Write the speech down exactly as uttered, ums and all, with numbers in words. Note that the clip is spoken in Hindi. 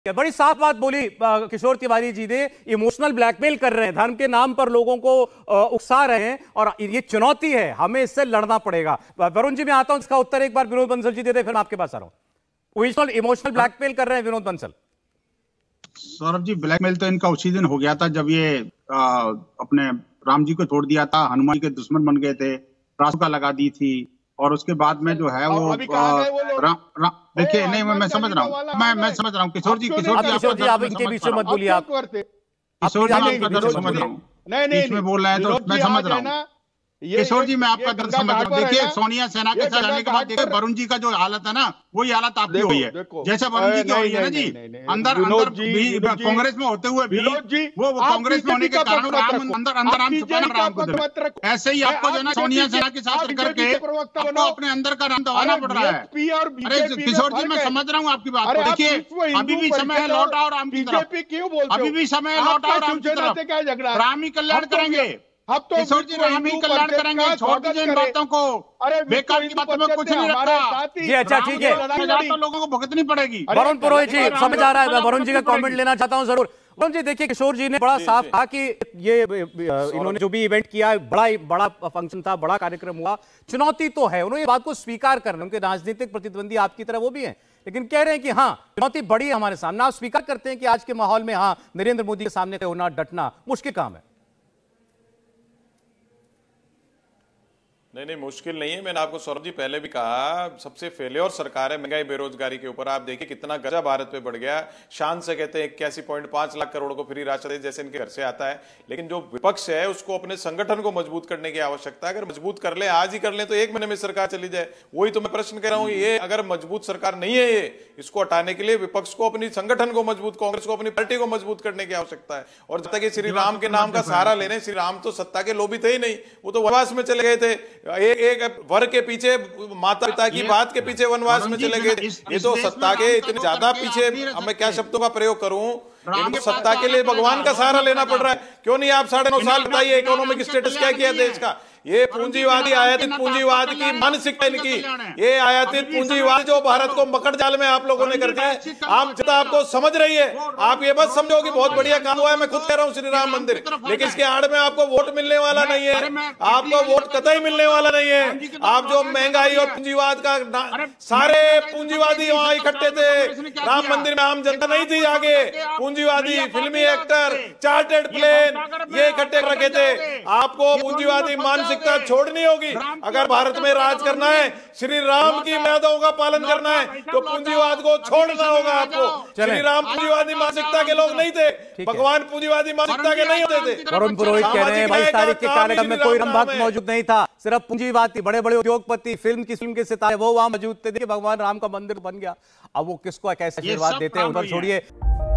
बड़ी साफ बात बोली किशोर तिवारी जी ने। इमोशनल ब्लैकमेल कर रहे हैं, धर्म के नाम पर लोगों को उकसा रहे हैं और ये चुनौती है, हमें इससे लड़ना पड़ेगा। वरुण जी मैं आता हूं, इसका उत्तर एक बार विनोद बंसल जी दे दे, फिर मैं आपके पास आ रहा हूं। इमोशनल इमोशनल ब्लैकमेल कर रहे हैं विनोद बंसल। सौरभ जी, ब्लैकमेल तो इनका उसी दिन हो गया था जब ये आ, अपने राम जी को छोड़ दिया था, हनुमान के दुश्मन बन गए थे, रासुका लगा दी थी और उसके बाद में जो है वो देखिए नहीं मैं समझ रहा हूँ मैं मैं समझ रहा हूँ किशोर जी किशोर जी किशोर जी आप इनके बीच में मत बोलिए। आप किशोर जी आपका दर्द समझ रहा हूँ, बीच में बोल रहे हैं तो मैं समझ रहा हूँ। किशोर जी मैं आपका दर्द समझ रहा हूँ। देखिए सोनिया सेना के साथ जाने के बाद देखिए वरुण जी का जो हालत है ना, वही हालत आपकी हुई है, जैसे वरुण जी की हुई है ना जी। अंदर अंदर कांग्रेस में होते हुए भी वो कांग्रेस में होने के कारण अंदर अंदर राम छुपाना राम को, ऐसे ही आपको जो ना सोनिया सेना के साथ करके आपको अपने अंदर का राम दबाना पड़ रहा है। अरे किशोर जी मैं समझ रहा हूँ आपकी बात को। देखिए अभी भी समय है, लौट आओ राम की तरफ, अभी भी समय है, लौट आओ राम की तरफ, राम ही कल्याण करेंगे। अब तो किशोर जी राम ही कल्याण करेंगे, छोड़ दीजिए इन बातों को, अरे बेकार की बातों में कुछ नहीं रखा जी। अच्छा ठीक है, तो लोगों को भुगतनी पड़ेगी। वरुण पुरोहित जी समझ आ रहा है, वरुण जी का कमेंट लेना चाहता हूं जरूर। वरुण जी देखिए किशोर जी ने बड़ा साफ कहा कि ये इन्होंने जो भी इवेंट किया बड़ा बड़ा फंक्शन था, बड़ा कार्यक्रम हुआ, चुनौती तो है, उन्होंने ये बात को स्वीकार करना, उनके राजनीतिक प्रतिद्वंदी आपकी तरह वो भी हैं, लेकिन कह रहे हैं कि हाँ चुनौती बड़ी है हमारे सामने। आप स्वीकार करते हैं कि आज के माहौल में हाँ नरेंद्र मोदी के सामने होना, डटना मुश्किल काम है। नहीं नहीं मुश्किल नहीं है। मैंने आपको सौरभ जी पहले भी कहा, सबसे फेल्योर सरकार है महंगाई बेरोजगारी के ऊपर। आप देखिए कितना गजा भारत पे बढ़ गया। शान से कहते हैं इक्यासी पॉइंट पांच लाख करोड़ को फ्री राशन जैसे इनके घर से आता है, लेकिन जो विपक्ष है उसको अपने संगठन को मजबूत करने की आवश्यकता है। अगर मजबूत कर ले, आज ही कर ले, तो एक महीने में सरकार चली जाए। वही तो मैं प्रश्न कर रहा हूँ, ये अगर मजबूत सरकार नहीं है, ये इसको हटाने के लिए विपक्ष को अपनी संगठन को मजबूत, कांग्रेस को अपनी पार्टी को मजबूत करने की आवश्यकता है। और जब तक ये श्री राम के नाम का सहारा ले रहे हैं, श्री राम तो सत्ता के लोभी थे ही नहीं, वो तो वनवास में चले गए थे। एक एक वर के पीछे, माता पिता की बात के पीछे वनवास में चले गए। ये तो सत्ता के इतने ज्यादा पीछे, अब मैं क्या शब्दों का प्रयोग करूं, इनको सत्ता के लिए भगवान का सहारा लेना पड़ रहा है। क्यों नहीं आप साढ़े नौ साल बताइए इकोनॉमिक स्टेटस क्या किया देश का। ये पूंजीवादी आयातित पूंजीवाद की मानसिकता इनकी, ये आयातित पूंजीवाद जो भारत को मकड़ जाल में आप लोगों ने कर दिया है, आप जितना आपको समझ रही है, आप ये बस समझो कि बहुत बढ़िया काम हुआ है। मैं खुद कह रहा हूँ श्री राम मंदिर, लेकिन इसके आड़ में आपको वोट मिलने वाला नहीं है, आपको वोट कतई मिलने वाला नहीं है। आप जो महंगाई और पूंजीवाद का, सारे पूंजीवादी वहां इकट्ठे थे राम मंदिर में, आम जनता नहीं थी आगे। पूंजीवादी फिल्मी एक्टर, चार्टर्ड प्लेन, ये इकट्ठे रखे थे। आपको पूंजीवादी मानसिकता छोड़नी होगी। अगर भारत में राज करना है, श्री राम की मर्यादाओं का पालन करना है, तो पूंजीवाद को छोड़ना होगा आपको। श्री राम पूंजीवादी मानसिकता के लोग नहीं थे, भगवान पूंजीवादी मानसिकता के नहीं होते थे। वरुण पुरोहित कह रहे हैं बाईस तारीख के कार्यक्रम में कोई राम भक्त मौजूद नहीं था, सिर्फ पूंजीवाद थी, बड़े बड़े उद्योगपति, फिल्म की फिल्म के सितारे वो वहां मौजूद थे। देखिए भगवान राम का मंदिर बन गया, अब वो किसको कैसे आशीर्वाद देते हैं उधर छोड़िए।